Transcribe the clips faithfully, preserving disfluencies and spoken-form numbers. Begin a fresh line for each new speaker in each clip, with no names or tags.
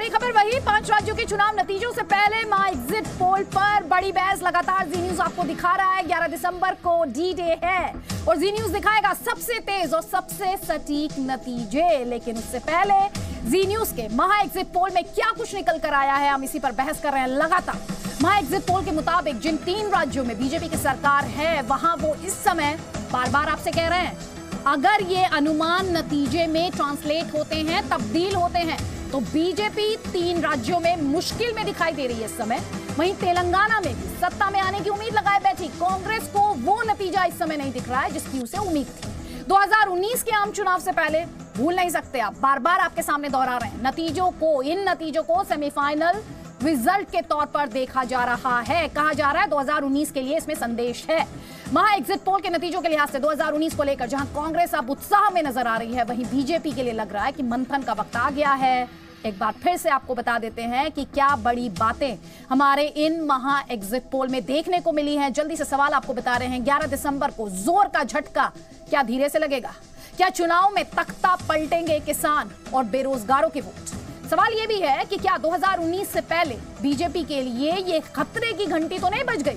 खबर वही, पांच राज्यों के चुनाव नतीजों से पहले मां एग्जिट पोल पर बड़ी बहस लगातार जी न्यूज आपको दिखा रहा है। ग्यारह दिसंबर को डी डे है और जी न्यूज दिखाएगा सबसे तेज और सबसे सटीक नतीजे। लेकिन उससे पहले जी न्यूज के महा एग्जिट पोल में क्या कुछ निकल कर आया है, हम इसी पर बहस कर रहे हैं लगातार। महा एग्जिट पोल के मुताबिक जिन तीन राज्यों में बीजेपी की सरकार है, वहां वो इस समय बार बार आपसे कह रहे हैं, अगर ये अनुमान नतीजे में ट्रांसलेट होते हैं, तब्दील होते हैं, तो बीजेपी तीन राज्यों में मुश्किल में दिखाई दे रही है इस समय। वहीं तेलंगाना में भी सत्ता में आने की उम्मीद लगाए बैठी कांग्रेस को वो नतीजा इस समय नहीं दिख रहा है जिसकी उसे उम्मीद थी। दो हज़ार उन्नीस के आम चुनाव से पहले भूल नहीं सकते आप, बार बार आपके सामने दोहरा रहे हैं, नतीजों को इन नतीजों को सेमीफाइनल रिजल्ट के तौर पर देखा जा रहा है। कहा जा रहा है दो हज़ार उन्नीस के लिए इसमें संदेश है। महा एग्जिट पोल के नतीजों के लिहाज से दो हज़ार उन्नीस को लेकर जहां कांग्रेस अब उत्साह में नजर आ रही है, वहीं बीजेपी के लिए लग रहा है कि मंथन का वक्त आ गया है। एक बार फिर से आपको बता देते हैं कि क्या बड़ी बातें हमारे इन महा एग्जिट पोल में देखने को मिली हैं। जल्दी से सवाल आपको बता रहे हैं। ग्यारह दिसंबर को जोर का झटका क्या धीरे से लगेगा? क्या चुनाव में तख्ता पलटेंगे किसान और बेरोजगारों के वोट? सवाल यह भी है कि क्या दो हज़ार उन्नीस से पहले बीजेपी के लिए ये खतरे की घंटी तो नहीं बज गई?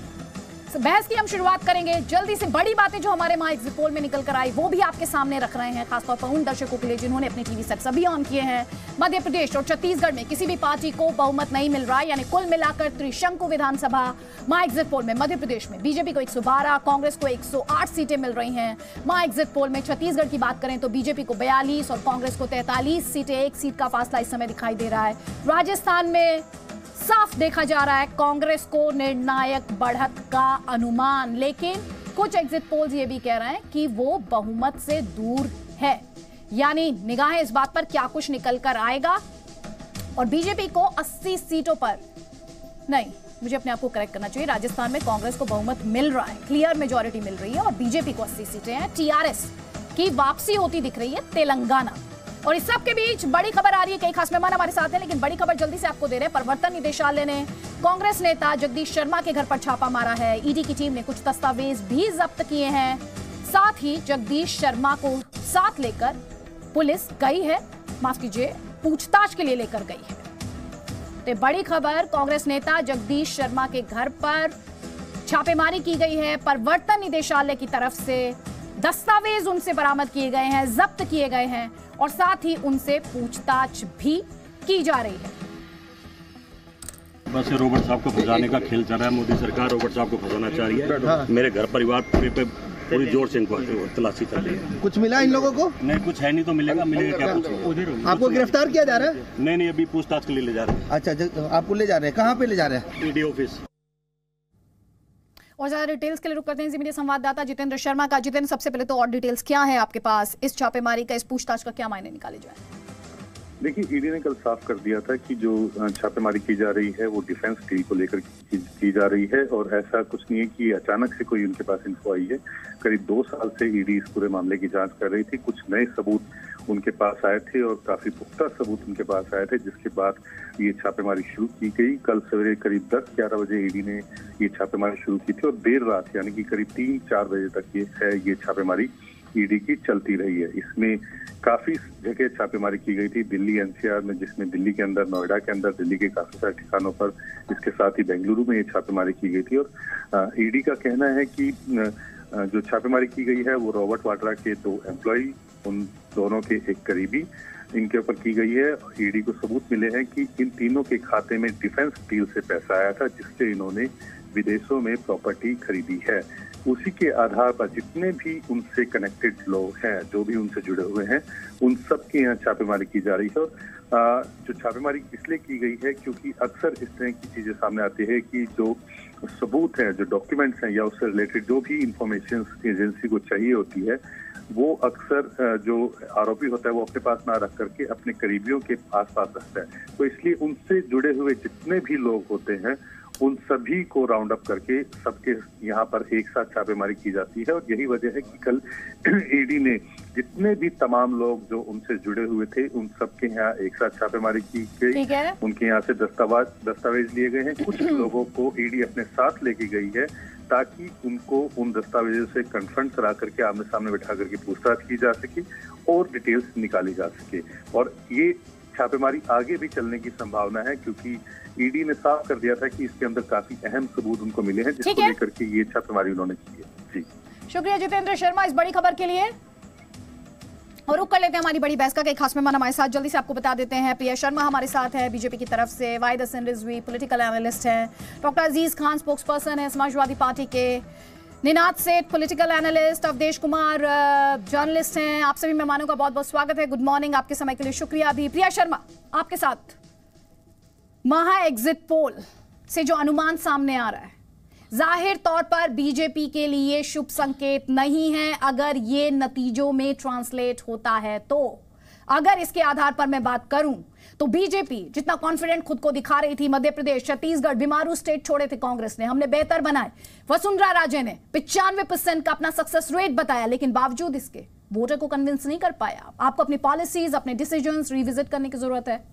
बहस की हम शुरुआत करेंगे। जल्दी से बड़ी बातें जो हमारे महा एग्जिट पोल में निकल कर आई वो भी आपके सामने रख रहे हैं, खासतौर पर उन दर्शकों के लिए जिन्होंने अपने टीवी सेट्स अभी ऑन किए हैं। मध्य प्रदेश और छत्तीसगढ़ में किसी भी पार्टी को बहुमत नहीं मिल रहा है, यानी कुल मिलाकर त्रिशंकु विधानसभा। महा एग्जिट पोल में मध्य प्रदेश में बीजेपी को एक सौ बारह, कांग्रेस को एक सौ आठ सीटें मिल रही हैं। महा एग्जिट पोल में छत्तीसगढ़ की बात करें तो बीजेपी को बयालीस और कांग्रेस को तैंतालीस सीटें, एक सीट का फासला इस समय दिखाई दे रहा है। राजस्थान में साफ देखा जा रहा है कांग्रेस को निर्णायक बढ़त का अनुमान, लेकिन कुछ एग्जिट पोल्स ये भी कह रहे हैं कि वो बहुमत से दूर है। यानी निगाहें इस बात पर क्या कुछ निकल कर आएगा। और बीजेपी को अस्सी सीटों पर नहीं, मुझे अपने आप को करेक्ट करना चाहिए, राजस्थान में कांग्रेस को बहुमत मिल रहा है, क्लियर मेजॉरिटी मिल रही है और बीजेपी को अस्सी सीटें हैं। टीआरएस की वापसी होती दिख रही है तेलंगाना। और इस सब के बीच बड़ी खबर आ रही है, कई खास मेहमान हमारे साथ हैं, लेकिन बड़ी खबर जल्दी से आपको दे रहे हैं। प्रवर्तन निदेशालय ने कांग्रेस नेता जगदीश शर्मा के घर पर छापा मारा है। ईडी की टीम ने कुछ दस्तावेज भी जब्त किए हैं। साथ ही जगदीश शर्मा को साथ लेकर पुलिस गई है, माफ कीजिए, पूछताछ के लिए लेकर गई है। तो बड़ी खबर, कांग्रेस नेता जगदीश शर्मा के घर पर छापेमारी की गई है। प्रवर्तन निदेशालय की तरफ से दस्तावेज उनसे बरामद किए गए हैं, जब्त किए गए हैं और साथ ही उनसे पूछताछ भी की जा रही है।
बस रॉबर्ट साहब को फंसाने का खेल चल रहा है। मोदी सरकार रॉबर्ट साहब को फंसाना चाह रही है। हाँ। मेरे घर परिवार पे, पे पूरी जोर से इनको तलाशी चल रही है।
कुछ मिला इन लोगों को?
नहीं, कुछ है नहीं तो मिलेगा, मिलेगा क्या कुछ?
आपको गिरफ्तार किया जा रहा है?
नहीं नहीं, अभी पूछताछ के लिए ले जा रहे हैं।
अच्छा, आपको ले जा रहे हैं, कहाँ पे ले जा रहे हैं?
ED office.
और ज्यादा डिटेल्स के लिए रुक करते हैं मीडिया संवाददाता जितेंद्र शर्मा का। जितेंद्र, सबसे पहले तो और डिटेल्स क्या है आपके पास? इस छापेमारी का, इस पूछताछ का क्या मायने निकाले जाए?
देखिए, ईडी ने कल साफ कर दिया था कि जो छापेमारी की जा रही है वो डिफेंस डील को लेकर की, की जा रही है और ऐसा कुछ नहीं है कि अचानक से कोई उनके पास इन्फो आई है। करीब दो साल से ईडी इस पूरे मामले की जांच कर रही थी। कुछ नए सबूत उनके पास आए थे और काफी पुख्ता सबूत उनके पास आए थे, जिसके बाद ये छापेमारी शुरू की गई। कल सवेरे करीब दस ग्यारह बजे ईडी ने ये छापेमारी शुरू की थी और देर रात यानी कि करीब तीन चार बजे तक ये है ये छापेमारी ईडी की चलती रही है। इसमें काफी जगह छापेमारी की गई थी, दिल्ली एनसीआर में, जिसमें दिल्ली के अंदर, नोएडा के अंदर, दिल्ली के काफी सारे ठिकानों पर, इसके साथ ही बेंगलुरु में ये छापेमारी की गई थी। और ईडी का कहना है कि जो छापेमारी की गई है वो रॉबर्ट वाड्रा के दो एम्प्लॉय, उन दोनों के एक करीबी, इनके ऊपर की गई है। ईडी को सबूत मिले हैं कि इन तीनों के खाते में डिफेंस डील से पैसा आया था, जिससे इन्होंने विदेशों में प्रॉपर्टी खरीदी है। उसी के आधार पर जितने भी उनसे कनेक्टेड लोग हैं, जो भी उनसे जुड़े हुए हैं, उन सब के यहाँ छापेमारी की जा रही है। और जो छापेमारी इसलिए की गई है क्योंकि अक्सर इस तरह की चीजें सामने आती है कि जो सबूत हैं, जो डॉक्यूमेंट्स हैं या उससे रिलेटेड जो भी इंफॉर्मेशन एजेंसी को चाहिए होती है, वो अक्सर जो आरोपी होता है वो अपने पास ना रख करके अपने करीबियों के आस पास रखता है। तो इसलिए उनसे जुड़े हुए जितने भी लोग होते हैं उन सभी को राउंड अप करके सबके यहाँ पर एक साथ छापेमारी की जाती है। और यही वजह है कि कल ईडी ने जितने भी तमाम लोग जो उनसे जुड़े हुए थे उन सबके यहाँ एक साथ छापेमारी की गई। उनके यहाँ से दस्तावेज दस्तावेज लिए गए हैं। कुछ लोगों को ईडी अपने साथ लेके गई है ताकि उनको उन दस्तावेजों से कन्फ्रंट करा करके आमने सामने बैठा करके पूछताछ की जा सके और डिटेल्स निकाली जा सके। और ये छापेमारी आगे भी चलने की संभावना है, क्योंकि ईडी ने साफ कर दिया था कि इसके अंदर काफी अहम सबूत उनको मिले हैं, जिसको लेकर के ये छापेमारी उन्होंने की है। जी
शुक्रिया जितेंद्र शर्मा इस बड़ी खबर के लिए। और रुक कर लेते हैं हमारी बड़ी बहस का, कई खास मेहमान हमारे साथ जल्दी से आपको बता देते हैं। प्रिया शर्मा हमारे साथ है बीजेपी की तरफ से, वाहिद हसन रिजवी पॉलिटिकल एनालिस्ट हैं, doctor Aziz Khan spokesperson है समाजवादी पार्टी के, Ninad Seth political analyst, Awadhesh Kumar journalist हैं। आप सभी मेहमानों का बहुत बहुत स्वागत है, गुड मॉर्निंग, आपके समय के लिए शुक्रिया। अभी प्रिया शर्मा आपके साथ, महा एग्जिट पोल से जो अनुमान सामने आ रहा है जाहिर तौर पर बीजेपी के लिए शुभ संकेत नहीं है अगर ये नतीजों में ट्रांसलेट होता है तो। अगर इसके आधार पर मैं बात करूं तो बीजेपी जितना कॉन्फिडेंट खुद को दिखा रही थी, मध्य प्रदेश, छत्तीसगढ़, बीमारू स्टेट छोड़े थे कांग्रेस ने, हमने बेहतर बनाए, वसुंधरा राजे ने पिचानवे परसेंट का अपना सक्सेस रेट बताया, लेकिन बावजूद इसके वोटर को कन्विंस नहीं कर पाया। आपको अपनी पॉलिसीज, अपने डिसीजंस रिविजिट करने की जरूरत है।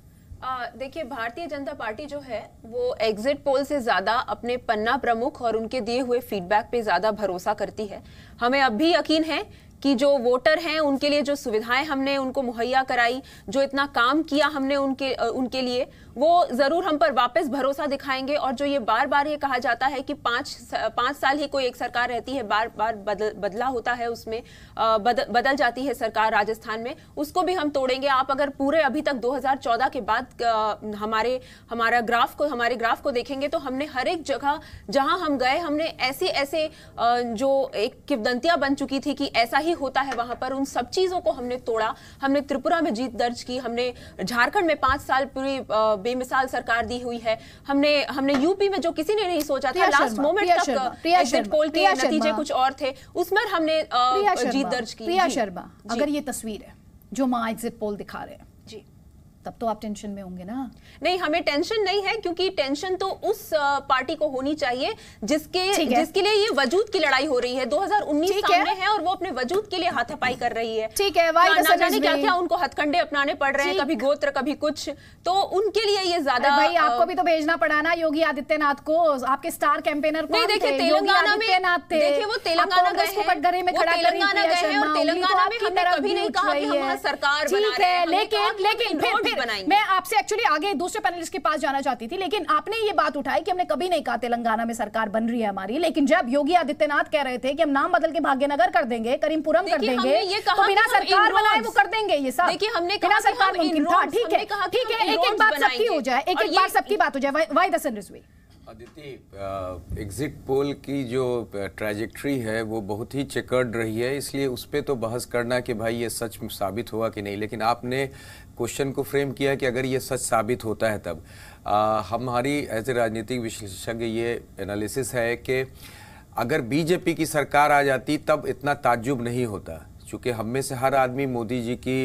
देखिए, भारतीय जनता पार्टी जो है वो एग्जिट पोल से ज्यादा अपने पन्ना प्रमुख और उनके दिए हुए फीडबैक पे ज्यादा भरोसा करती है। हमें अब भी यकीन है कि जो वोटर हैं उनके लिए जो सुविधाएं हमने उनको मुहैया कराई, जो इतना काम किया हमने उनके उनके लिए, वो जरूर हम पर वापस भरोसा दिखाएंगे। और जो ये बार बार ये कहा जाता है कि पांच पांच साल ही कोई एक सरकार रहती है, बार बार बदल, बदला होता है, उसमें बदल, बदल जाती है सरकार राजस्थान में, उसको भी हम तोड़ेंगे। आप अगर पूरे अभी तक दो हज़ार चौदह के बाद हमारे हमारा ग्राफ को हमारे ग्राफ को देखेंगे तो हमने हर एक जगह जहां हम गए, हमने ऐसे ऐसे जो एक किंवदंतियां बन चुकी थी कि ऐसा ही होता है वहां पर, उन सब चीजों को हमने तोड़ा। हमने त्रिपुरा में जीत दर्ज की, हमने झारखंड में पांच साल पूरी बेमिसाल सरकार दी हुई है, हमने हमने यूपी में जो किसी ने नहीं सोचा था, लास्ट मोमेंट तक एग्जिट पोल के नतीजे कुछ और थे, उसमें हमने जीत दर्ज की।
प्रिया शर्मा, अगर ये तस्वीर है जो मां एग्जिट पोल दिखा रहे हैं
जी,
तब तो आप टेंशन में होंगे ना?
नहीं, हमें टेंशन नहीं है, क्योंकि टेंशन तो उस पार्टी को होनी चाहिए जिसके जिसके लिए ये वजूद की लड़ाई हो रही है। दो हज़ार उन्नीस सामने है और वो अपने वजूद के लिए हाथापाई कर रही है।
ठीक है,
ना जाने क्या क्या उनको हथकंडे अपनाने पड़ रहे हैं, कभी गोत्र कभी कुछ, तो उनके लिए ये ज्यादा।
भाई आपको भी तो भेजना पड़ा ना योगी आदित्यनाथ को, आपके स्टार कैंपेनर को।
नहीं, देखिए तेलंगाना में, देखिए वो तेलंगाना गए हैं,
कटघरे में खड़ा
तेलंगाना गए हैं और तेलंगाना में हमने कभी नहीं कहा कि हम वहां सरकार बना रहे हैं,
लेकिन लेकिन फिर मैं आपसे एक्चुअली आगे दूसरे पैनलिस्ट के पास जाना चाहती थी, लेकिन आपने ये बात उठाई कि हमने कभी नहीं कहा तेलंगाना में सरकार बन रही है हमारी, लेकिन जब योगी आदित्यनाथ कह रहे थे कि हम नाम बदल के भाग्यनगर कर देंगे, करीमपुरम कर देंगे, तो बिना सरकार बनाए वो कर देंगे ये सब।
देखिए, हमने
बिना सरकार मुमकिन था। ठीक है, ठीक है, एक एक बात सबकी हो जाए, एक एक बात सबकी बात हो जाए। वाहिद हसन रिजवी,
अदिति, एग्जिट पोल की जो ट्रैजेक्टरी है वो बहुत ही चेकर्ड रही है, इसलिए उस पर तो बहस करना कि भाई ये सच साबित हुआ कि नहीं, लेकिन आपने क्वेश्चन को फ्रेम किया कि अगर ये सच साबित होता है तब आ, हमारी एज ए राजनीतिक विशेषज्ञ ये एनालिसिस है कि अगर बीजेपी की सरकार आ जाती तब इतना ताज्जुब नहीं होता, चूँकि हम में से हर आदमी मोदी जी की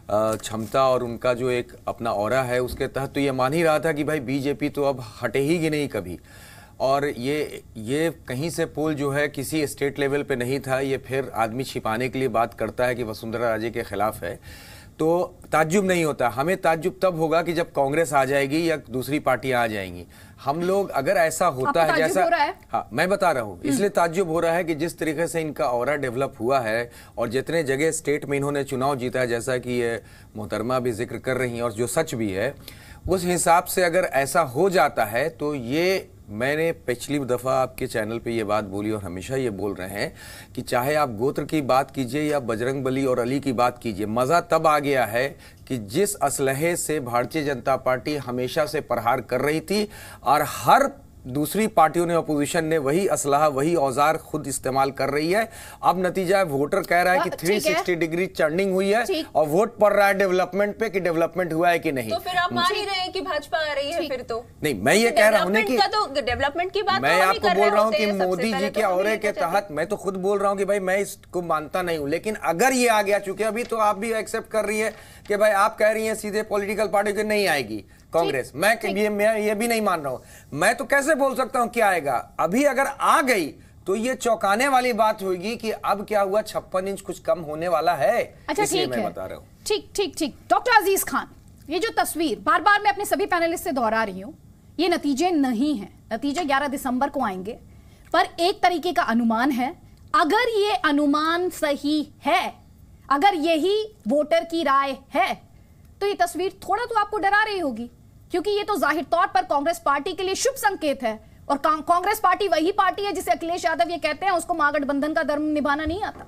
क्षमता और उनका जो एक अपना ऑरा है उसके तहत तो ये मान ही रहा था कि भाई बीजेपी तो अब हटे ही नहीं कभी। और ये ये कहीं से पोल जो है किसी स्टेट लेवल पे नहीं था, ये फिर आदमी छिपाने के लिए बात करता है कि वसुंधरा राजे के खिलाफ है, तो ताज्जुब नहीं होता। हमें ताज्जुब तब होगा कि जब कांग्रेस आ जाएगी या दूसरी पार्टियां आ जाएंगी। हम लोग अगर ऐसा होता है जैसा है? हाँ, मैं बता रहा हूँ, इसलिए ताज्जुब हो रहा है कि जिस तरीके से इनका ऑरा डेवलप हुआ है और जितने जगह स्टेट में इन्होंने चुनाव जीता है, जैसा कि ये मोहतरमा भी जिक्र कर रही हैं और जो सच भी है, उस हिसाब से अगर ऐसा हो जाता है तो ये, मैंने पिछली दफ़ा आपके चैनल पे ये बात बोली और हमेशा ये बोल रहे हैं कि चाहे आप गोत्र की बात कीजिए या बजरंगबली और अली की बात कीजिए, मज़ा तब आ गया है कि जिस असलहे से भारतीय जनता पार्टी हमेशा से प्रहार कर रही थी और हर दूसरी पार्टियों ने, अपोजिशन ने वही असलहा, वही औजार खुद इस्तेमाल कर रही है। अब नतीजा है, वोटर कह रहा है कि तीन सौ साठ डिग्री टर्निंग हुई है और वोट पड़ रहा है डेवलपमेंट पे कि डेवलपमेंट हुआ है कि नहीं।
तो फिर आप मान ही रहे हैं कि भाजपा आ रही है फिर तो?
नहीं, मैं ये कह रहा हूं कि
तो डेवलपमेंट की बात
मैं आपको बोल रहा हूं कि मोदी जी के औरे के तहत, मैं तो खुद बोल रहा हूं कि भाई मैं इसको मानता नहीं हूं, लेकिन अगर ये आ गया, चूंकि अभी तो आप भी एक्सेप्ट कर रही है कि भाई आप कह रही हैं सीधे पॉलिटिकल पार्टी की नहीं आएगी कांग्रेस, मैं ये मैं ये भी नहीं मान रहा हूं। मैं तो कैसे बोल सकता हूं क्या आएगा? अभी अगर आ गई तो ये चौंकाने वाली बात होगी कि अब क्या हुआ, छप्पन इंच कुछ कम होने वाला है।
अच्छा,
इसलिए
ठीक
मैं
है,
बता रहा हूं।
ठीक ठीक ठीक डॉक्टर अजीज खान, ये जो तस्वीर बार बार मैं अपने सभी पैनलिस्ट से दोहरा रही हूं, ये नतीजे नहीं है, नतीजे ग्यारह दिसंबर को आएंगे, पर एक तरीके का अनुमान है। अगर ये अनुमान सही है, अगर यही वोटर की राय है, तो ये तस्वीर थोड़ा तो आपको डरा रही होगी, क्योंकि ये तो जाहिर तौर पर कांग्रेस पार्टी के लिए शुभ संकेत है। और कांग्रेस पार्टी वही पार्टी है जिसे अखिलेश यादव ये कहते हैं उसको महागठबंधन का धर्म निभाना नहीं आता।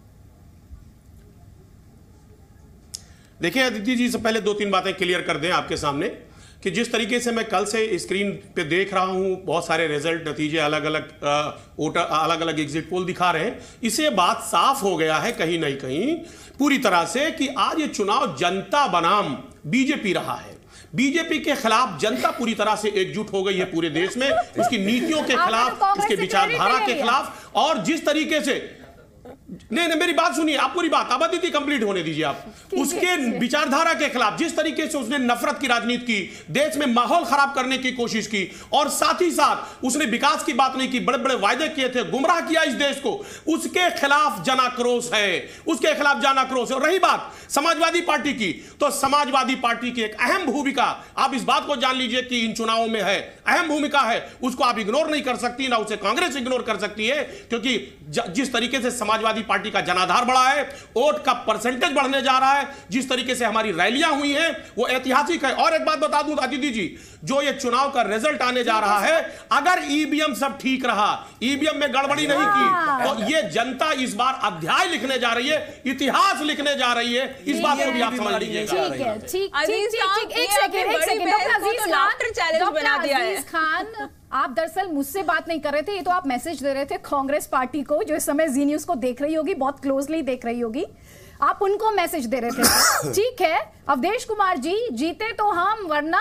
देखिए अदिति जी, से पहले दो तीन बातें क्लियर कर दें आपके सामने कि जिस तरीके से मैं कल से स्क्रीन पे देख रहा हूं, बहुत सारे रिजल्ट, नतीजे, अलग अलग वोटर, अलग अलग एग्जिट पोल दिखा रहे हैं, इससे बात साफ हो गया है कहीं नहीं कहीं पूरी तरह से कि आज ये चुनाव जनता बनाम बीजेपी रहा है। बीजेपी के खिलाफ जनता पूरी तरह से एकजुट हो गई है पूरे देश में, उसकी नीतियों के खिलाफ, उसके विचारधारा के खिलाफ। और जिस तरीके से नहीं नहीं मेरी बात सुनिए, आप पूरी बात अब अदिति कंप्लीट होने दीजिए आप। उसके विचारधारा के खिलाफ जिस तरीके से उसने नफरत की राजनीति की, देश में माहौल खराब करने की कोशिश की, और साथ ही साथ उसने विकास की बात नहीं की, बड़े बड़े वायदे किए थे, गुमराह किया इस देश को, उसके खिलाफ जनाक्रोश है, उसके खिलाफ जनाक्रोश है। और रही बात समाजवादी पार्टी की, तो समाजवादी पार्टी की एक अहम भूमिका, आप इस बात को जान लीजिए कि इन चुनावों में है, अहम भूमिका है, उसको आप इग्नोर नहीं कर सकती, ना उसे कांग्रेस इग्नोर कर सकती है, क्योंकि जिस तरीके से समाजवादी पार्टी का जनाधार बढ़ा है, वोट का परसेंटेज बढ़ने जा रहा है, जिस तरीके से हमारी रैलियां हुई हैं वो ऐतिहासिक है। और एक बात बता दूं अदिति जी, जो ये चुनाव का रिजल्ट आने जा रहा है, अगर ईवीएम सब ठीक रहा, ईवीएम में गड़बड़ी नहीं की, तो ये जनता इस बार अध्याय लिखने जा रही है, इतिहास लिखने जा रही है। इस बात को भी आप समझ लीजिए।
ठीक है, ठीक ठीक ठीक एक सेकंड एक second doctor Aziz Khan, doctor Aziz Khan, आप दरअसल मुझसे बात नहीं कर रहे थे, ये तो आप मैसेज दे रहे थे कांग्रेस पार्टी को, जो इस समय जी न्यूज को देख रही होगी, बहुत क्लोजली देख रही होगी, आप उनको मैसेज दे रहे थे। ठीक है अवधेश कुमार जी, जीते तो हम वरना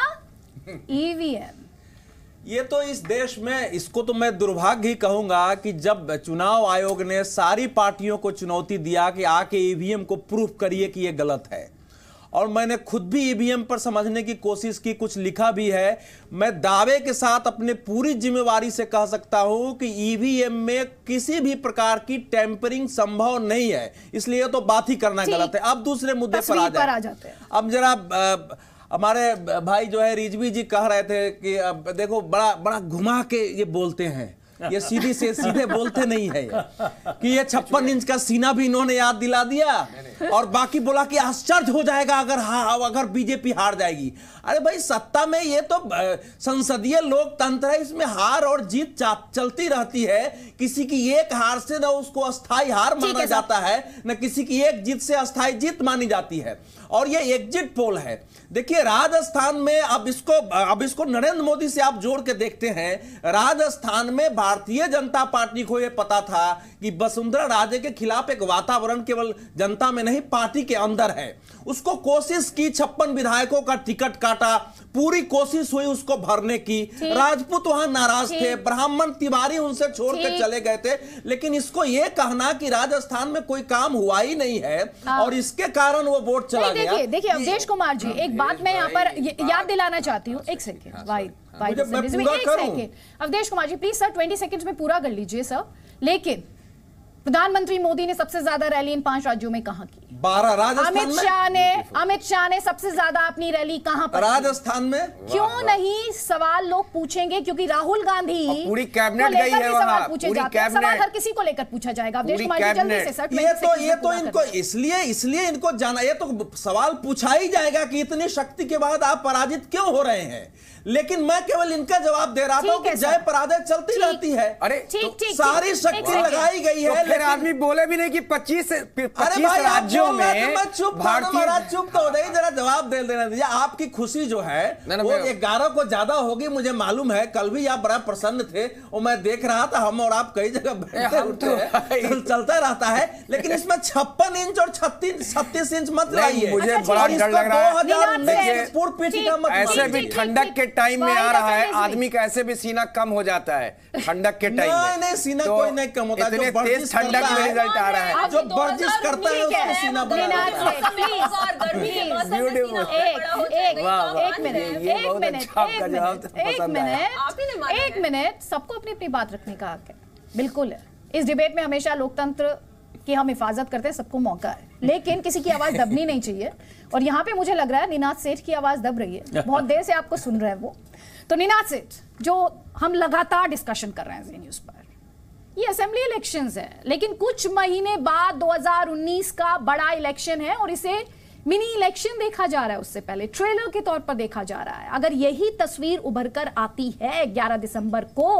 ईवीएम।
ये तो इस देश में, इसको तो मैं दुर्भाग्य ही कहूंगा कि जब चुनाव आयोग ने सारी पार्टियों को चुनौती दिया कि आके ईवीएम को प्रूफ करिए कि ये गलत है, और मैंने खुद भी ईवीएम पर समझने की कोशिश की, कुछ लिखा भी है, मैं दावे के साथ अपने पूरी जिम्मेवारी से कह सकता हूं कि ईवीएम में किसी भी प्रकार की टेम्परिंग संभव नहीं है, इसलिए तो बात ही करना गलत है। अब दूसरे मुद्दे पर आ, पर आ जाते हैं। अब जरा हमारे भाई जो है रिजवी जी कह रहे थे कि अब देखो बड़ा बड़ा घुमा के ये बोलते हैं, ये सीधी से सीधे बोलते नहीं है ये, कि ये छप्पन इंच का सीना भी इन्होंने याद दिला दिया, और बाकी बोला कि आश्चर्य हो जाएगा अगर हाँ अगर बीजेपी हार जाएगी। अरे भाई सत्ता में ये तो संसदीय लोकतंत्र है, इसमें हार और जीत चलती रहती है, किसी की एक हार से ना उसको अस्थाई हार माना जाता है, न किसी की एक जीत से अस्थाई जीत मानी जाती है। और ये एग्जिट पोल है, देखिए राजस्थान में, अब इसको अब इसको नरेंद्र मोदी से आप जोड़ के देखते हैं, राजस्थान में भारतीय जनता पार्टी को यह पता था कि वसुंधरा राजे के खिलाफ एक वातावरण केवल जनता में नहीं पार्टी के अंदर है, उसको कोशिश की, छप्पन विधायकों का टिकट काटा, पूरी कोशिश हुई उसको भरने की, राजपूत वहां नाराज थे, ब्राह्मण तिवारी उनसे छोड़ के चले गए थे, लेकिन इसको यह कहना कि राजस्थान में कोई काम हुआ ही नहीं है और इसके कारण वो वोट चला गया।
देखिए देखिए अवधेश कुमार जी, एक बात मैं यहाँ पर याद दिलाना चाहती हूँ, एक सेकेंड भाई भाई Awadhesh Kumar ji please sir twenty seconds में पूरा कर लीजिए सर। लेकिन प्रधानमंत्री मोदी ने सबसे ज्यादा रैली इन पांच राज्यों में कहां की?
बारह राजस्थान
अमित शाह ने अमित शाह ने सबसे ज्यादा अपनी रैली कहां पर?
राजस्थान में।
क्यों नहीं सवाल लोग पूछेंगे, क्योंकि राहुल गांधी
पूरी कैबिनेट गई है वहां,
पूछे जाते हैं सवाल, हर किसी को लेकर पूछा जाएगा। अवधेश कुमार जी जल्दी से सर।
ये तो ये तो इनको इसलिए इसलिए इनको जाना, ये तो सवाल पूछा ही जाएगा कि इतनी शक्ति के बाद आप पराजित क्यों हो रहे हैं, लेकिन मैं केवल इनका जवाब दे रहा था कि जय पराजय चलती रहती है।
अरे
ठीक ठीक
सारी शक्ति लगाई गई है,
लेकिन आदमी बोले भी नहीं कि पच्चीस
पच्चीस राज्यों में चुप महाराज चुप तो नहीं, जरा जवाब दे देना दीजिए। आपकी खुशी जो है वो ग्यारह को ज्यादा होगी मुझे मालूम है, कल भी आप बड़ा प्रसन्न थे और मैं देख रहा था, हम और आप कई जगह बैठे उठते हैं, चलता रहता है, लेकिन इसमें छप्पन इंच और छत्तीस छत्तीस इंच मत लाइए,
मुझे बड़ा डर लग रहा है।
पूर्व पीठिका मत,
ऐसे भी ठंडक के टाइम में आ रहा है, आदमी का ऐसे भी सीना कम हो जाता है ठंडक के टाइम में।
नहीं नहीं सीना कोई नहीं कम होता,
इतने तेज ठंडक में रिजल्ट आ रहा है,
जो वर्जिश करता है उसका सीना बड़ा
एक मिनट एक मिनट एक मिनट एक मिनट सबको अपनी अपनी बात रखने का हक है, बिल्कुल है। इस डिबेट में हमेशा लोकतंत्र की हम हिफाजत करते हैं, सबको मौका है, लेकिन किसी की आवाज दबनी नहीं चाहिए। और यहाँ पे मुझे लग रहा है निनाद सेठ की आवाज दब रही है, बहुत देर से आपको सुन रहे हैं वो। तो निनाद सेठ, जो हम लगातार डिस्कशन कर रहे हैं जी न्यूज पर, ये असेंबली इलेक्शंस है, लेकिन कुछ महीने बाद दो हज़ार उन्नीस का बड़ा इलेक्शन है और इसे मिनी इलेक्शन देखा जा रहा है, उससे पहले ट्रेलर के तौर पर देखा जा रहा है। अगर यही तस्वीर उभर कर आती है ग्यारह दिसंबर को,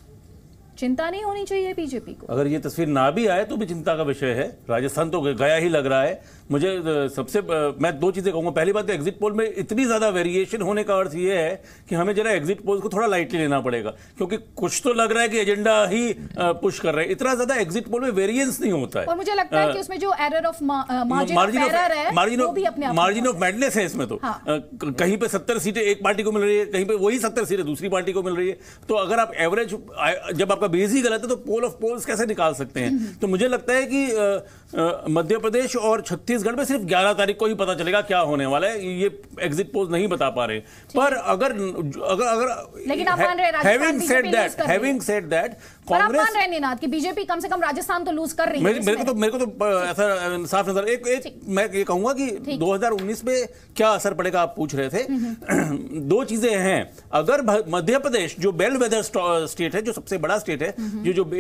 चिंता नहीं होनी चाहिए बीजेपी को?
अगर ये तस्वीर ना भी आए तो भी चिंता का विषय है। राजस्थान तो गया ही लग रहा है मुझे। सबसे मैं दो चीजें कहूंगा। पहली बात तो एग्जिट पोल में इतनी ज्यादा वेरिएशन होने का अर्थ ये है कि हमें जरा एग्जिट पोल को थोड़ा लाइटली लेना पड़ेगा, क्योंकि कुछ तो लग रहा है कि एजेंडा ही पुश कर रहे हैं। इतना ज्यादा एग्जिट पोल में वेरिएंस नहीं होता है।
और मुझे लगता है कि उसमें जो error of margin of error है,
मार्जिन ऑफ मैडनेस है इसमें। तो कहीं पे सत्तर सीटें एक पार्टी को मिल रही है, कहीं पे वही सत्तर सीटें दूसरी पार्टी को मिल रही है। तो अगर आप एवरेज, जब आपका बेस ही गलत है तो पोल ऑफ पोल्स कैसे निकाल सकते हैं? तो मुझे लगता है कि मध्य प्रदेश और छत्तीसगढ़ में सिर्फ ग्यारह तारीख को ही पता चलेगा क्या होने वाला है। ये एग्जिट पोल्स नहीं बता पा रहे। पर अगर अगर अगर
लेकिन आप मान रहे
having said that having said that
Congress मान रहे निनाद कि बीजेपी कम से कम राजस्थान तो लूज कर रही है।
मेरे को तो मेरे को तो ऐसा साफ नजर एक एक मैं ये कहूंगा कि दो हज़ार उन्नीस में क्या असर पड़ेगा आप पूछ रहे थे। दो चीजें हैं। अगर मध्य प्रदेश जो बेल वेदर स्टेट है, जो सबसे बड़ा स्टेट है, जो जो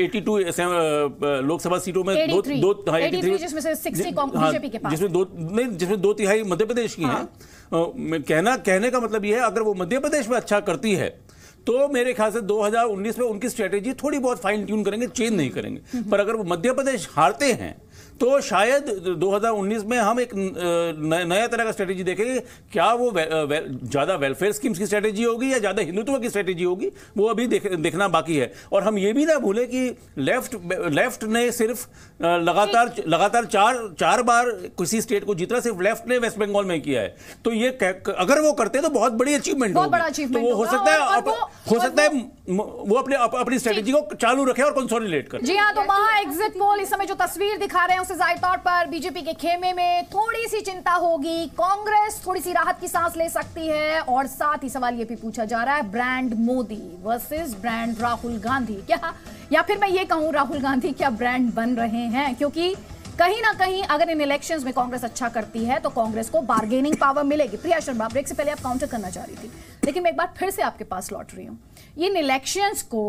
बयासी लोकसभा सीटों में दो दो
तिहाई जिसमें से साठ बीजेपी के पास,
जिसमें दो नहीं जिसमें दो तिहाई मध्य प्रदेश की हैं। कहना कहने का मतलब यह है, अगर वो मध्य प्रदेश में अच्छा करती है तो मेरे ख्याल से दो हज़ार उन्नीस में उनकी स्ट्रेटेजी थोड़ी बहुत फाइन ट्यून करेंगे, चेंज नहीं करेंगे। पर अगर वो मध्य प्रदेश हारते हैं तो शायद दो हज़ार उन्नीस में हम एक नया तरह का स्ट्रेटेजी देखेंगे। क्या वो वे, वे, ज्यादा वेलफेयर स्कीम्स की स्ट्रेटेजी होगी या ज्यादा हिंदुत्व की स्ट्रेटेजी होगी, वो अभी देख, देखना बाकी है। और हम ये भी ना भूलें कि लेफ्ट लेफ्ट ने सिर्फ लगातार लगातार चार चार बार किसी स्टेट को जीतना सिर्फ लेफ्ट ने वेस्ट बंगाल में किया है। तो ये अगर वो करते तो बहुत बड़ी अचीवमेंट होगी। तो वो हो सकता है हो सकता है वो अपने अपनी स्ट्रेटेजी को चालू रखे और कंसोलिडेट करे।
जी हाँ, तो महा एग्जिट पोल इस समय जो तस्वीर दिखा रहे हैं उससे जाहिर तौर पर बीजेपी के खेमे में थोड़ी सी चिंता होगी। कांग्रेस थोड़ी सी राहत की सांस ले सकती है। और साथ ही सवाल ये भी पूछा जा रहा है, brand Modi versus brand Rahul Gandhi, क्या, या फिर मैं ये कहूं राहुल गांधी क्या ब्रांड बन रहे हैं? क्योंकि कहीं ना कहीं अगर इन इलेक्शंस में कांग्रेस अच्छा करती है तो कांग्रेस को बार्गेनिंग पावर मिलेगी। प्रिया शर्मा, ब्रेक से पहले आप काउंटर करना चाह रही थी, लेकिन मैं एक बार फिर से आपके पास लौट रही हूं। इन इलेक्शंस को,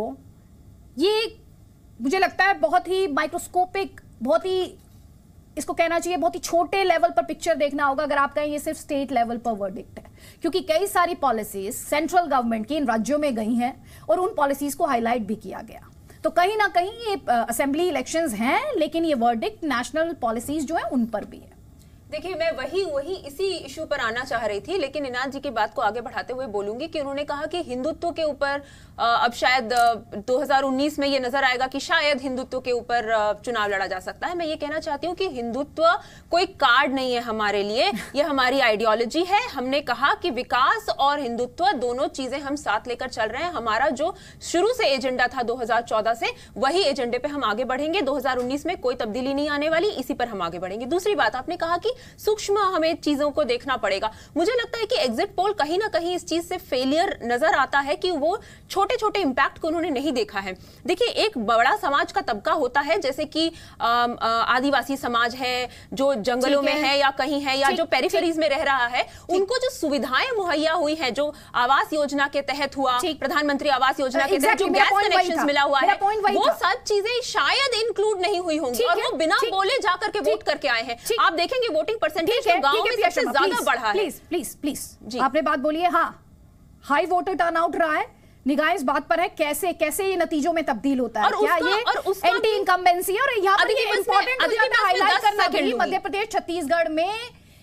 ये मुझे लगता है बहुत ही माइक्रोस्कोपिक, बहुत ही, इसको कहना चाहिए बहुत ही छोटे लेवल पर पिक्चर देखना होगा अगर आप कहें ये सिर्फ स्टेट लेवल पर वर्डिक्ट है। क्योंकि कई सारी पॉलिसीज सेंट्रल गवर्नमेंट की इन राज्यों में गई हैं और उन पॉलिसीज को हाईलाइट भी किया गया। तो कहीं ना कहीं ये असेंबली इलेक्शंस हैं, लेकिन ये वर्डिक्ट नेशनल पॉलिसीज जो है उन पर भी है।
देखिए, मैं वही वही इसी इशू पर आना चाह रही थी, लेकिन निनाद जी की बात को आगे बढ़ाते हुए बोलूंगी कि उन्होंने कहा कि हिंदुत्व के ऊपर अब शायद दो हज़ार उन्नीस में ये नजर आएगा कि शायद हिंदुत्व के ऊपर चुनाव लड़ा जा सकता है। मैं ये कहना चाहती हूँ कि हिंदुत्व कोई कार्ड नहीं है हमारे लिए, ये हमारी आइडियोलॉजी है। हमने कहा कि विकास और हिंदुत्व दोनों चीजें हम साथ लेकर चल रहे हैं। हमारा जो शुरू से एजेंडा था दो हज़ार चौदह से, वही एजेंडे पे हम आगे बढ़ेंगे। दो हज़ार उन्नीस में कोई तब्दीली नहीं आने वाली, इसी पर हम आगे बढ़ेंगे। दूसरी बात, आपने कहा कि सूक्ष्म हमें चीजों को देखना पड़ेगा। मुझे लगता है कि एग्जिट पोल कहीं ना कहीं इस चीज से फेलियर नजर आता है कि वो छोटे छोटे इंपैक्ट को उन्होंने नहीं देखा है। देखिए, एक बड़ा समाज का तबका होता है, जैसे कि आदिवासी समाज है जो जंगलों में है या कहीं है या जो पेरिफेरीज में रह रहा है, उनको जो सुविधाएं मुहैया हुई है, जो आवास योजना के तहत हुआ, प्रधानमंत्री आवास योजना के तहत जो गैस कनेक्शन मिला हुआ है, वो सब चीजें शायद इंक्लूड नहीं हुई होंगी और वो बिना बोले जाकर के वोट करके आए हैं। आप देखेंगे वोटिंग परसेंटेज तो गांव में सबसे ज्यादा बढ़ा है।
प्लीज प्लीज प्लीज आपने बात बोली है। हाँ, हाई वोटर टर्नआउट रहा है। निगाह इस बात पर है कैसे कैसे ये नतीजों में तब्दील होता है। और क्या ये एंटी इनकम्बेंसी, और यहाँ पर ये इंपॉर्टेंट हाईलाइट करना चाहिए, मध्य प्रदेश छत्तीसगढ़ में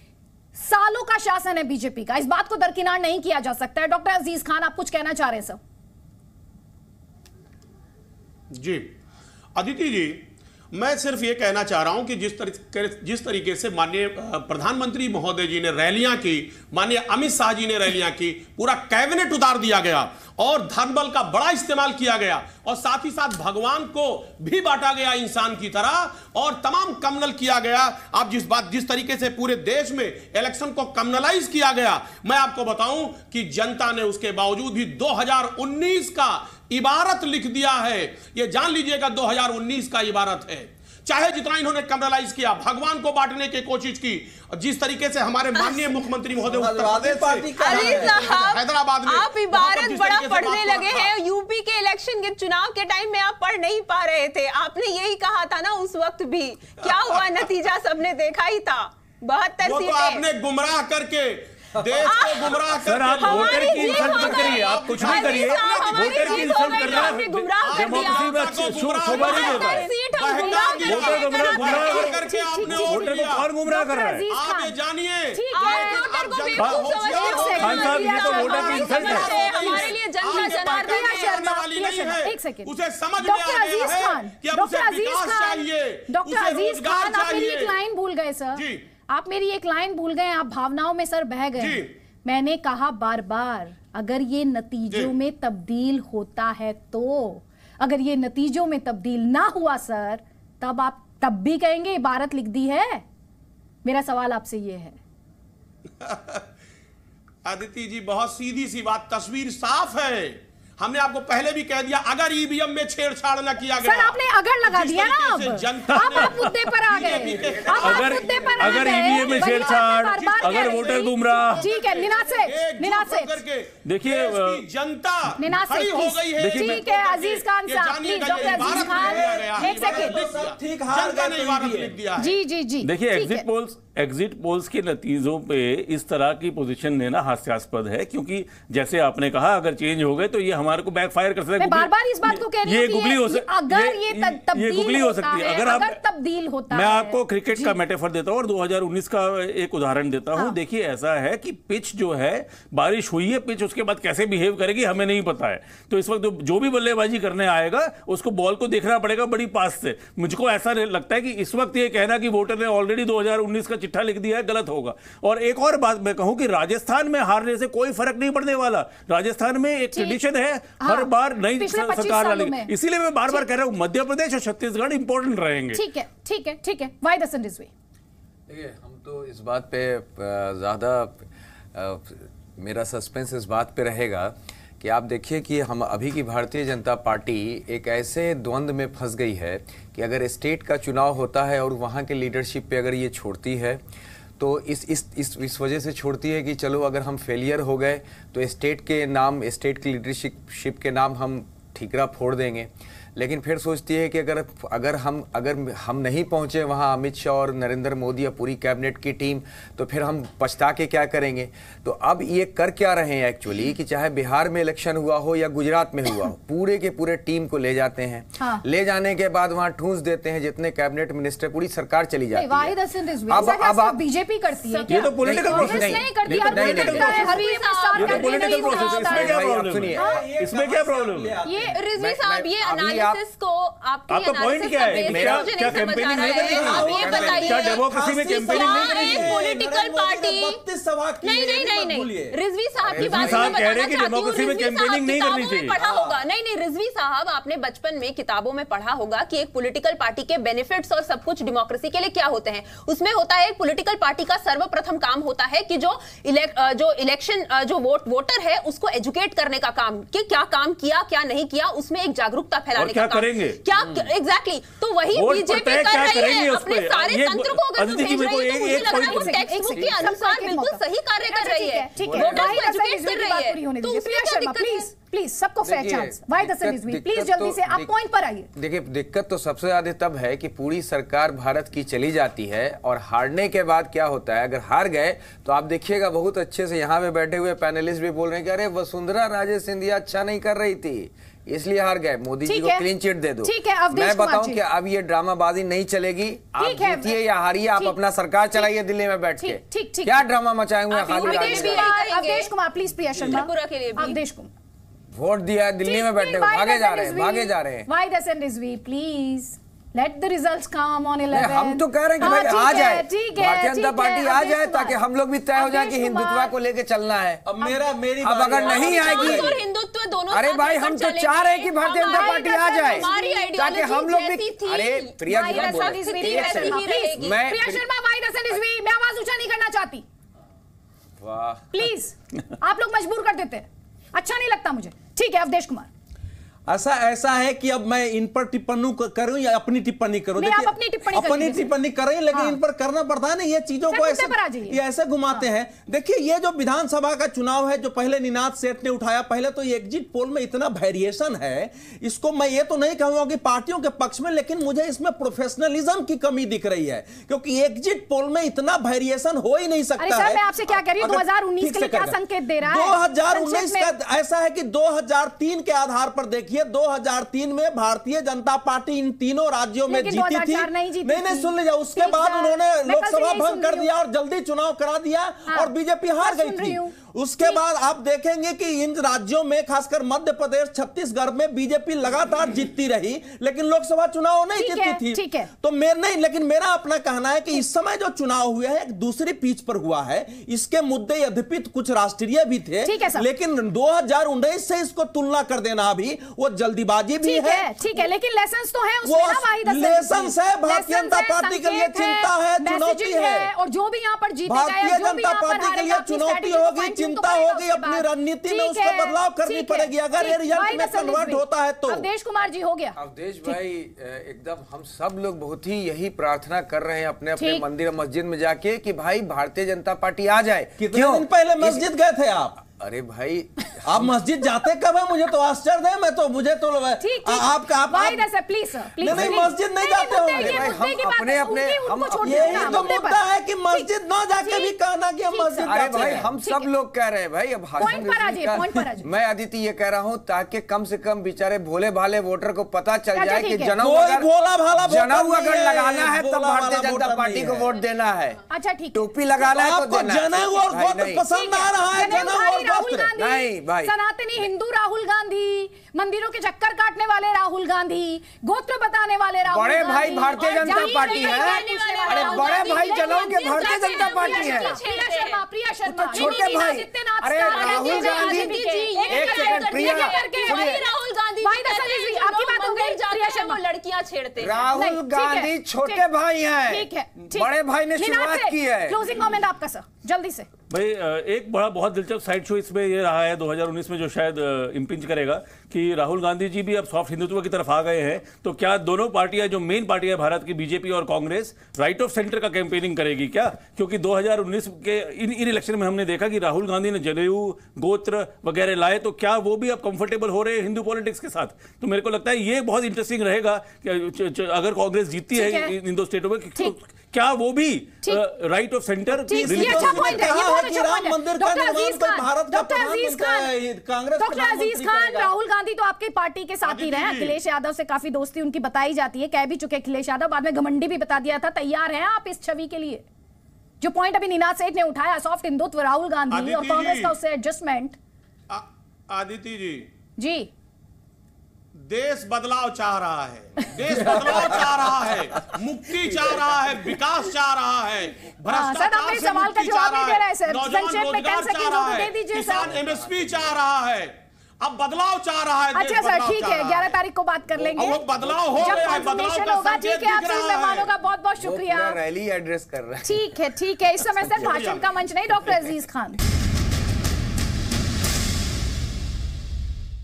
सालों का शासन है बीजेपी का, इस बात को दरकिनार नहीं किया जा सकता है। डॉक्टर अजीज खान, आप कुछ कहना चाह रहे हैं सर?
जी अदिति जी, मैं सिर्फ ये कहना चाह रहा हूं कि जिस तरीके जिस तरीके से माननीय प्रधानमंत्री महोदय जी ने रैलियां की, माननीय अमित शाह जी ने रैलियां की, पूरा कैबिनेट उतार दिया गया और धन बल का बड़ा इस्तेमाल किया गया और साथ ही साथ भगवान को भी बांटा गया इंसान की तरह और तमाम कम्युनल किया गया। आप जिस बात जिस तरीके से पूरे देश में इलेक्शन को कम्युनलाइज किया गया, मैं आपको बताऊं कि जनता ने उसके बावजूद भी दो हज़ार उन्नीस का इबारत लिख दिया है। ये जान लीजिएगा दो हज़ार उन्नीस का इबारत है। चाहे जितना इन्होंने कम्युनलाइज किया, भगवान को बांटने की कोशिश की, जिस तरीके से हमारे माननीय मुख्यमंत्री महोदय उत्तर प्रदेश हैदराबाद में
आप इबारत बड़ा पढ़ने लगे हैं। यूपी के इलेक्शन के चुनाव के टाइम में आप पढ़ नहीं पा रहे थे, आपने यही कहा था ना उस वक्त भी। क्या हुआ नतीजा सबने देखा ही था। बहत्तर
वो तो
सीटें।
आपने गुमराह करके देश को गुमराह करके
सर आप वोटर की इंसल्ट मत करिए, आप कुछ भी करिए, वोटर की इंसल्ट करना डेमोक्रेसी में शोभा नहीं देता है। वोटर गुमराह गुमराह
करके आपने वोट
वोटर को
दिया।
कौन गुमराह कर रहा है?
आप ये जानिए
खान साहब ये तो वोटर की इंसल्ट है।
हमारे लिए जनता जनार्दन
वाली नहीं है,
एक सेकंड।
उसे समझ में
डॉक्टर
आ
अजीज
गया है
खान,
कि अब
डॉक्टर
उसे
अजीज
विकास
खान,
चाहिए,
डॉक्टर
उसे
अजीज
रोजगार
खान, आप मेरी
चाहिए।
एक लाइन भूल गए सर।
जी।
आप मेरी एक लाइन भूल गए, आप भावनाओं में सर बह
जी।
गए। मैंने कहा बार बार, अगर ये नतीजों
जी।
में तब्दील होता है तो, अगर ये नतीजों में तब्दील ना हुआ सर, तब आप तब भी कहेंगे इबारत लिख दी है। मेरा सवाल आपसे ये है।
अदिति जी, बहुत सीधी सी बात, तस्वीर साफ है। हमने आपको पहले भी कह दिया, अगर ईवीएम में छेड़छाड़ न किया गया।
सर आपने अगर लगा
जिस
दिया ना,
तरीके
अब
से जनता
अब
ने
आप मुद्दे पर आ गए।
बीजेपी के
अब आप
अगर
मुद्दे पर आ
अगर
गए।
ईवीएम में
वही बात मैं
छेड़छाड़,
बार बार कह
अगर
रही
वोटर
हूँ।
गुमराह,
ठीक है, निनासिब
एकजुट
निनासिब
होकर के
देखिए,
देश की जनता
निनासिब,
खड़ी हो गई है।
देखिए,
ठीक है अजीज खान साहब, प्लीज डॉक्टर अजीज खान एक सेकंड।
ठीक हार
जनता ने
गए
इबारत
तो
लिख दिया है।
जी जी जी
देखिए
ठीक
एग्जिट
है।
पोल्स एग्जिट पोल्स के नतीजों पे इस तरह की पोजीशन लेना हास्यास्पद है, क्योंकि जैसे आपने कहा अगर चेंज हो गए तो ये हमारे को बैकफायर कर सकता है।
मैं बार बार इस बात को कह रही हूं
ये
कि
गुगली हो सक-
अगर
ये-
ये
ये
तब्दील
गुगली हो
होता
सकती है।
है,
अगर आप
अगर तब्दील होता
मैं
है।
आपको क्रिकेट का मेटाफर देता हूं और दो हज़ार उन्नीस का एक उदाहरण देता हूं।
हाँ।
देखिए ऐसा है कि पिच जो है, बारिश हुई है, पिच उसके बाद कैसे बिहेव करेगी हमें नहीं पता है। तो इस वक्त जो- जो भी बल्लेबाजी करने आएगा उसको बॉल को देखना पड़ेगा बड़ी पास से। मुझको ऐसा लगता है कि इस वक्त ये कहना कि वोटर ने ऑलरेडी दो हज़ार उन्नीस का चिट्ठा लिख दिया है गलत होगा। और एक और बात मैं कहूं कि राजस्थान में हारने से कोई फर्क नहीं पड़ने वाला। राजस्थान में एक ट्रेडिशन है,
हाँ,
हर बार नई
पिछले पच्चीस
सरकार
सालों
वाली,
में।
इसीलिए मैं बार बार कह रहा हूं मध्य प्रदेश और छत्तीसगढ़ इंपॉर्टेंट रहेंगे।
ठीक है ठीक है ठीक है। वाई द वे
देखिए हम तो इस बात पे अ, ज़्यादा अ, मेरा सस्पेंस इस बात पे रहेगा कि आप देखिए कि हम अभी की भारतीय जनता पार्टी एक ऐसे द्वंद में फंस गई है कि अगर स्टेट का चुनाव होता है और वहाँ के लीडरशिप पे अगर ये छोड़ती है तो इस इस इस इस वजह से छोड़ती है कि चलो अगर हम फेलियर हो गए तो स्टेट के नाम, स्टेट की लीडरशिप के नाम हम ठीकरा फोड़ देंगे। लेकिन फिर सोचती है कि अगर अगर हम अगर हम नहीं पहुंचे वहां अमित शाह और नरेंद्र मोदी या पूरी कैबिनेट की टीम, तो फिर हम पछता के क्या करेंगे। तो अब ये कर क्या रहे हैं एक्चुअली कि चाहे बिहार में इलेक्शन हुआ हो या गुजरात में हुआ हो, पूरे के पूरे टीम को ले जाते हैं। हाँ। ले जाने के बाद वहां ठूंस देते हैं जितने कैबिनेट मिनिस्टर, पूरी सरकार चली जाती है।
अब अब आप बीजेपी करती है,
ये तो पॉलिटिकल प्रोसेस
नहीं करती है।
सुनिए इसमें क्या प्रॉब्लम है?
ये रिजवी साहब ये एनालिसिस को आपके
आपका पॉइंट क्या है? मेरा क्या कैंपेनिंग नहीं करनी चाहिए?
आप ये बताइए,
क्या डेमोक्रेसी में कैंपेनिंग नहीं करनी चाहिए?
पॉलिटिकल पार्टी नहीं नहीं नहीं नहीं रिजवी साहब की बात
साहब
मैं
कह रहे
बताना
हैं कि
चाहती हूँ।
डेमोक्रेसी में
रिजवी
कैंपेनिंग
साहब
नहीं करनी
किताबों में
चाहिए।
पढ़ा होगा, नहीं नहीं रिजवी साहब आपने बचपन में किताबों में पढ़ा होगा कि एक पॉलिटिकल पार्टी के बेनिफिट्स और सब कुछ डेमोक्रेसी के लिए क्या होते हैं। उसमें होता है एक पॉलिटिकल पार्टी का सर्वप्रथम काम होता है कि जो इलेक्ट जो इलेक्शन जो वोट वोटर है उसको एजुकेट करने का काम, कि क्या काम किया क्या नहीं किया, उसमें एक जागरूकता फैलाने का काम। क्या एग्जैक्टली तो वही बीजेपी कर रही है, अपने सारे तंत्र को अगर भेज रही है तो मुझे लग रहा है वो टेक्स्ट बुक के अनुसार बिल्कुल सही कार्य कर रही है, वोटर्स को एजुकेट कर रही है। तो उसमें क्या दिक्कत है?
प्लीज सबको फेयर चांस। वाई द
दिक्कत-
प्लीज जल्दी से आप पॉइंट पर आइए।
देखिए दिक्कत तो सबसे ज्यादा तब है कि पूरी सरकार भारत की चली जाती है और हारने के बाद क्या होता है, अगर हार गए तो आप देखिएगा बहुत अच्छे से यहाँ पे बैठे हुए पैनलिस्ट भी बोल रहे हैं कि अरे वसुंधरा राजे सिंधिया अच्छा नहीं कर रही थी इसलिए हार गए, मोदी जी को क्लीन चिट दे दो।
ठीक है, अवधेश
मैं
कुमार
बताऊं
जी।
कि अब ये ड्रामाबाजी नहीं चलेगी। आप
ठीक है,
जीतिए या हारिए, आप
ठीक-
अपना सरकार चलाइए दिल्ली में बैठ के।
ठीक ठीक ठीक
क्या ड्रामा मचाए हुए हैं
आप
खाली
अवधेश
राजनीति।
कुमार-
अवधेश कुमार प्लीज प्रिया शर्मा
त्रिपुरा के लिए भी।
अवधेश कुमार
वोट दिया है, दिल्ली में बैठे हुए भागे जा रहे हैं भागे जा रहे हैं।
Why doesn't this we please let the results come on eleven?
हम तो कह रहे हैं कि
हाँ,
भाई
ठीक
आ
है,
जाए,
ठीक है,
भारतीय जनता
ठीक
पार्टी
है,
आ
अवधेश
जाए
कुमार।
ताकि हम लोग भी तय हो जाए कि
अवधेश
हिंदुत्व
कुमार।
को लेके चलना है।
अब मेरा मेरी
अब अगर
बारी
नहीं
है।
आएगी,
और हिंदुत्व दोनों
अरे
साथ
भाई
लेकर
हम तो
चलेंगे।
चाह रहे हैं कि भारतीय जनता
हमारी
पार्टी आ जाए
हमारी
ताकि
ideology
हम लोग
जैसी
भी।
थी,
अरे प्रिया जी
Why
मत
doesn't
बोलो।
this we
एक
Priya
सेकंड,
Sharma,
ही
please?
रहेगी।
मैं
Priya Sharma why doesn't this we? मैं आवाज ऊंचा नहीं करना चाहती
वाह
प्लीज। आप लोग मजबूर कर देते हैं, अच्छा नहीं लगता मुझे। ठीक है अवधेश कुमार।
ऐसा ऐसा है कि अब मैं इन पर टिप्पणी करूं या अपनी टिप्पणी करूं?
नहीं, आप अपनी टिप्पणी करिए।
अपनी टिप्पणी करें, लेकिन
हाँ।
इन पर करना पड़ता है ना, ये चीजों
सर,
को
मुद्दे
ऐसे
पर आ जाइए।
ये ऐसे घुमाते हैं। देखिए, ये जो विधानसभा का चुनाव है, जो पहले निनाद सेठ ने उठाया, पहले तो एग्जिट पोल में इतना वेरिएशन है, इसको मैं ये तो नहीं कहूंगा कि पार्टियों के पक्ष में, लेकिन मुझे इसमें प्रोफेशनलिज्म की कमी दिख रही है, क्योंकि एग्जिट पोल में इतना वेरिएशन हो ही नहीं सकता
अरे सर,
है।
मैं आपसे क्या कह रही हूं,
अगर-
दो हज़ार उन्नीस
ठीक
के
से
लिए क्या
कर-
संकेत दे रहा है?
दो हज़ार उन्नीस
संक्षेप
का ऐसा है कि दो हज़ार तीन के आधार पर देखिए, दो हज़ार तीन में भारतीय जनता पार्टी इन तीनों राज्यों में
लेकिन
जीती
दो हज़ार
थी।
चार नहीं जीती
नहीं नहीं
थी।
सुन लीजिए, उसके
ठीक
बाद
सर,
उन्होंने
मैं कल से
लोकसभा
यही
भंग
सुन
कर
रही
दिया
हूं।
और जल्दी चुनाव करा दिया
हाँ,
और बीजेपी हार
मैं
गई
सुन रही
थी।
हूं।
उसके बाद आप देखेंगे कि इन राज्यों में, खासकर मध्य प्रदेश, छत्तीसगढ़ में बीजेपी लगातार जीतती रही, लेकिन लोकसभा चुनाव नहीं
ठीक है,
जीतती थी।
ठीक है।
तो मेरे नहीं, लेकिन मेरा अपना कहना है कि इस समय जो चुनाव हुए हैं, एक दूसरी पीच पर हुआ है। इसके मुद्दे यद्यपि कुछ राष्ट्रीय भी थे,
ठीक है सर।
लेकिन दो हज़ार उन्नीस से इसको तुलना कर देना भी वो जल्दीबाजी भी
ठीक
है।
है, ठीक है, लेकिन लेसन्स तो हैं
वो
उसमें ना वाहिद असलम जी।
लेसन्स है, भारतीय
लेसन्स
जनता
है,
पार्टी के लिए
संकेत
चिंता है, चुनौती
मैसेजिंग
है।
और जो भी यहाँ पर जीतेगा
भारतीय
या जो भी
जनता
यहाँ पर
पार्टी के लिए
हारेगा, अपनी
चुनौती
strategy को
होगी,
fine tune तो
चिंता
करेगा
होगी,
उसके
अपनी
बाद।
रणनीति में
ठीक
उसको
है,
बदलाव करनी
ठीक है,
पड़ेगी, अगर ये
ठीक।
रिजल्ट
वाहिद
में
असलम
कन्वर्ट
जी।
होता है तो।
अवधेश कुमार जी, हो गया।
अवधेश भाई, एकदम हम सब लोग बहुत ही यही प्रार्थना कर रहे हैं अपने अपने
ठीक।
मंदिर मस्जिद में जाके कि भाई भारतीय जनता पार्टी आ जाए।
कितने दिन पहले
इस-
मस्जिद गए थे आप?
अरे भाई,
आप मस्जिद जाते कब है? मुझे तो आश्चर्य है। मैं तो मुझे तो
ठीक,
आ- आपका आप
Wahid Aslam, please sir, please.
नहीं, नहीं, मस्जिद नहीं जाते
मुद्दे-
होंगे।
ये
भाई,
मुद्दे
हम
की बात
अपने-
है,
अपने-
उनकी-
हम
उनको छोड़
यही
देना,
तो
मुद्दे पर।
मुद्दा है कि मस्जिद न जाके
ठीक,
भी कहना कि हम
ठीक,
मस्जिद
सर।
अरे
जाते
भाई,
हैं।
हम
ठीक
सब
है।
लोग कह रहे हैं भाई, अब हाशिम
पॉइंट पर आ
रिजवी
जाइए,
का-
पॉइंट पर आ जाइए।
मैं अदिति ये कह रहा हूँ ताकि कम से कम बेचारे भोले भाले वोटर को पता चल
अच्छा,
जाए
ठीक
कि
है।
जनेऊ
कोई
अगर
भोला भाला वोटर
जनेऊ
नहीं
अगर
है,
लगाना है तब
भोला
भारतीय
भाला
जनता
वोटर
पार्टी
नहीं
को
है।
वोट देना है।
अच्छा, ठीक है।
टोपी लगाना है तो
आपको
देना है।
जनेऊ और
भाई,
वस्त्र
नहीं।
पसंद आ रहा है?
जनेऊ
जनेऊ
धारी
और
राहुल
वस्त्र
गांधी,
नहीं भाई।
सनातनी हिंदू राहुल गांधी, मंदिरों के चक्कर काटने वाले राहुल गांधी, गोत्र बताने वाले राहुल
बड़े
गांधी,
भाई भारतीय
और
जनता
जाहिर
पार्टी
नहीं
है।
पूछने वाले
अरे
राहुल
बड़े
गांधी,
भाई
लेकिन
जनेऊ के
जिस
भारतीय
जैसे
जनता पार्टी
प्रिया
है।
प्रिया शर्मा, प्रिया शर्मा,
छोटे
नहीं, नहीं,
भाई,
आदित्यनाथ
अरे
का,
राहुल
आदित्य
गांधी,
जी के,
एक सेकंड, प्रिया, सुनिए।
राहुल गांधी
वाहिद असलम जी, आपकी बात हो गई, प्रिया शर्मा।
वो लड़कियां छेड़ते हैं।
राहुल
नहीं, ठीक है,
गांधी छोटे
ठीक-
भाई हैं।
ठीक है, ठीक।
बड़े भाई ने
निनाद
शुरुआत
से
की है।
क्लोजिंग कमेंट आपका सर, जल्दी से।
भाई अ, एक बड़ा बहुत दिलचस्प साइड शो इसमें ये रहा है दो हज़ार उन्नीस में, जो शायद इम्पिंच करेगा कि राहुल गांधी जी भी अब सॉफ्ट हिंदुत्व की तरफ आ गए हैं। तो क्या दोनों पार्टियां, जो मेन पार्टी है भारत की, बीजेपी और कांग्रेस, राइट ऑफ सेंटर का कैंपेनिंग करेगी क्या? क्योंकि दो हज़ार उन्नीस के इन इन इलेक्शन में हमने देखा कि राहुल गांधी ने जनेऊ, गोत्र वगैरह लाए, तो क्या वो भी अब कंफर्टेबल हो रहे हैं हिंदू पॉलिटिक्स के साथ? तो मेरे को लगता है ये बहुत इंटरेस्टिंग रहेगा कि च- च- अगर कांग्रेस जीतती
ठीक
है
है।
इन इन दो स्टेटों में, तो
ठीक।
क्या वो भी
ठीक।
राइट ऑफ सेंटर
ठीक, ये अच्छा पॉइंट है, ये बहुत अच्छा
राम
पॉइंट है।
मंदिर का
डॉक्टर
निर्माण
अजीज
तो
खान,
भारत का
डॉक्टर अजीज
प्रधानमंत्री
खान,
है, कांग्रेस
डॉक्टर अजीज
प्रधानमंत्री
खान,
करेगा।
राहुल गांधी तो आपकी पार्टी के साथ ही रहे हैं। अखिलेश यादव से काफी दोस्ती उनकी बताई जाती है, कह भी चुके अखिलेश यादव, बाद में घमंडी भी बता दिया था। तैयार हैं आप इस छवि के लिए? जो पॉइंट अभी निनाद सेठ ने उठाया, सॉफ्ट हिंदुत्व, राहुल गांधी और
आदित्य
कांग्रेस
जी।
का उससे एडजस्टमेंट।
आ- आदिति जी,
जी,
देश बदलाव चाह रहा है, देश बदलाव चाह रहा है, मुक्ति चाह रहा है, विकास चाह रहा है,
हाँ, सर, आप मेरे
से
सवाल का
मुक्ति
जवाब
चाह
नहीं दे रहे हैं, सर।
नौजवान
संक्षेप में
रोजगार
ten
चाह
seconds
रहा
तो दे
है,
दीजिए,
किसान
सर।
एमएसपी चाह रहा है, अब बदलाव चाह रहा है, देश
अच्छा सर,
बदलाव
ठीक
चाह
है,
रहा
ग्यारह तारीख को बात कर लेंगे।
अब वो बदलाव हो
जब
गया है, बदलाव
confirmation
का
होगा,
संकेत
ठीक है, आप
दिख
सभी
रहा है।
मेहमानों का बहुत बहुत
वो
शुक्रिया।
पूरा रैली एड्रेस कर रहा है।
ठीक है, ठीक है, इस समय सिर्फ भाषण का मंच नहीं, डॉक्टर अजीज खान।